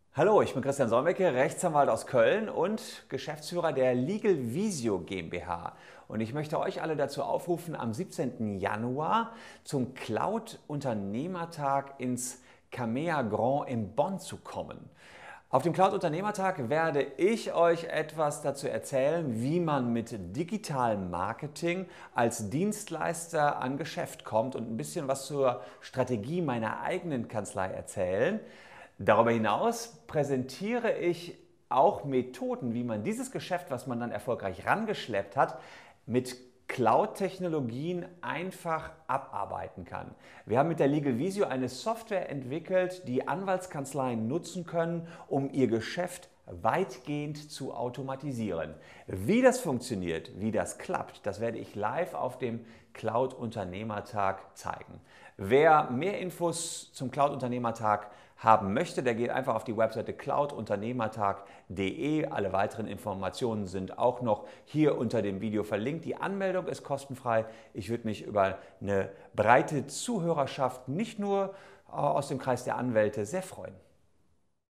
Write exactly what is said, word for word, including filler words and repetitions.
Hallo, ich bin Christian Solmecke, Rechtsanwalt aus Köln und Geschäftsführer der Legal Visio GmbH. Und ich möchte euch alle dazu aufrufen, am siebzehnten Januar zum Cloud-Unternehmertag ins Camea Grand in Bonn zu kommen. Auf dem Cloud-Unternehmertag werde ich euch etwas dazu erzählen, wie man mit digitalem Marketing als Dienstleister an Geschäft kommt und ein bisschen was zur Strategie meiner eigenen Kanzlei erzählen. Darüber hinaus präsentiere ich auch Methoden, wie man dieses Geschäft, was man dann erfolgreich rangeschleppt hat, mit Cloud-Technologien einfach abarbeiten kann. Wir haben mit der Legal Visio eine Software entwickelt, die Anwaltskanzleien nutzen können, um ihr Geschäft weitgehend zu automatisieren. Wie das funktioniert, wie das klappt, das werde ich live auf dem Cloud-Unternehmertag zeigen. Wer mehr Infos zum Cloud-Unternehmertag haben möchte, der geht einfach auf die Webseite cloud unternehmertag punkt de. Alle weiteren Informationen sind auch noch hier unter dem Video verlinkt. Die Anmeldung ist kostenfrei. Ich würde mich über eine breite Zuhörerschaft, nicht nur aus dem Kreis der Anwälte, sehr freuen.